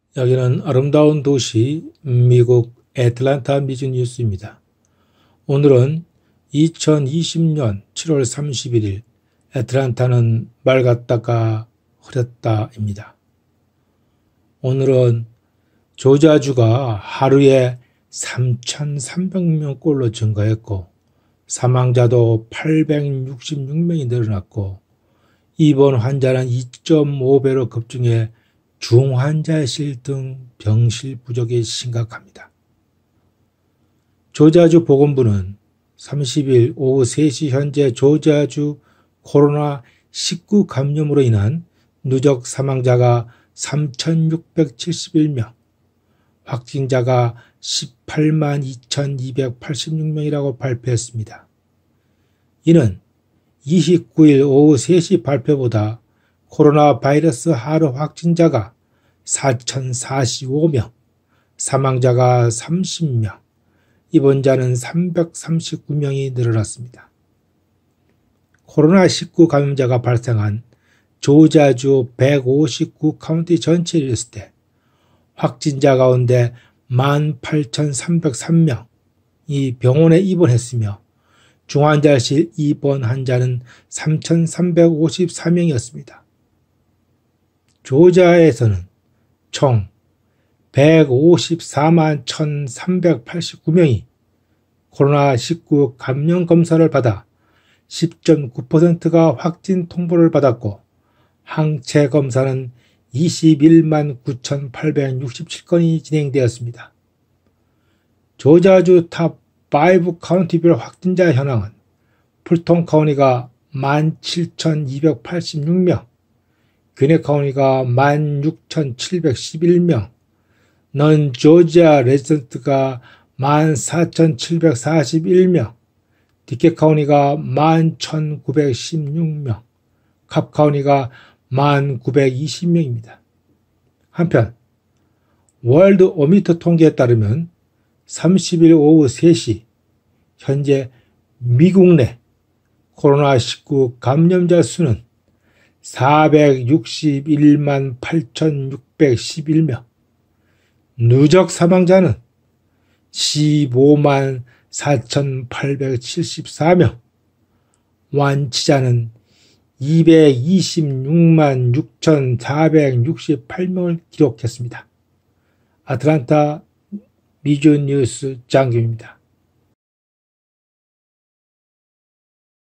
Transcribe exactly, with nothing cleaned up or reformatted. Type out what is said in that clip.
여기는 아름다운 도시 미국 애틀랜타 미주 뉴스입니다. 오늘은 이천이십 년 칠월 삼십일일 애틀랜타는 맑았다가 흐렸다입니다. 오늘은 조지아주가 하루에 삼천삼백 명꼴로 증가했고 사망자도 팔백육십육 명이 늘어났고 입원 환자는 이 점 오 배로 급증해 중환자실 등 병실 부족이 심각합니다. 조지아주 보건부는 삼십일 오후 세 시 현재 조지아주 코로나 십구 감염으로 인한 누적 사망자가 삼천육백칠십일 명, 확진자가 십팔만 이천이백팔십육 명이라고 발표했습니다. 이는 이십구일 오후 세 시 발표보다 코로나 바이러스 하루 확진자가 사천사십오 명, 사망자가 삼십 명, 입원자는 삼백삼십구 명이 늘어났습니다. 코로나 십구 감염자가 발생한 조지아주 백오십구 카운티 전체를 했을 때 확진자 가운데 만 팔천삼백삼 명이 병원에 입원했으며 중환자실 입원 환자는 삼천삼백오십사 명이었습니다. 조지아에서는 총 백오십사만 천삼백팔십구 명이 코로나 십구 감염 검사를 받아 십 점 구 퍼센트가 확진 통보를 받았고 항체 검사는 이십일만 구천팔백육십칠 건이 진행되었습니다. 조지아주 탑 오 카운티별 확진자 현황은 풀톤 카운티가 만 칠천이백팔십육 명, 귀네 카운티가 만 육천칠백십일 명, 넌 조지아 레지던트가 만 사천칠백사십일 명, 디케 카운티가 만 천구백십육 명, 캅 카운티가 만 구백이십 명입니다. 한편 월드 오미터 통계에 따르면 삼십일 오후 세 시 현재 미국 내 코로나 십구 감염자 수는 사백육십일만 팔천육백십일 명, 누적 사망자는 십오만 사천팔백칠십사 명, 완치자는 이백이십육만 육천사백육십팔 명을 기록했습니다. 아틀랜타 미주 뉴스 장규입니다.